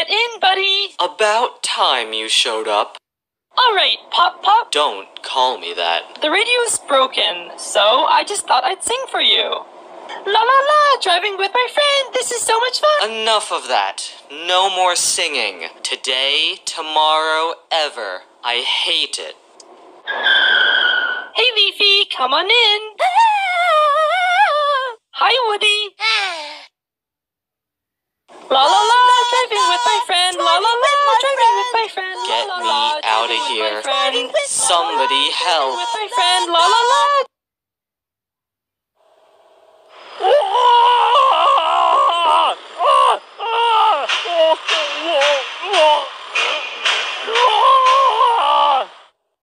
Get in, buddy. About time you showed up. All right, Pop Pop. Don't call me that. The radio's broken, so I just thought I'd sing for you. La la la, driving with my friend. This is so much fun. Enough of that. No more singing. Today, tomorrow, ever. I hate it. Hey, Leafy, come on in. Hi, Woody. La la la, driving with my friend. La la la, driving with my friend. Get me out of here. Somebody help. With my friend. La la la.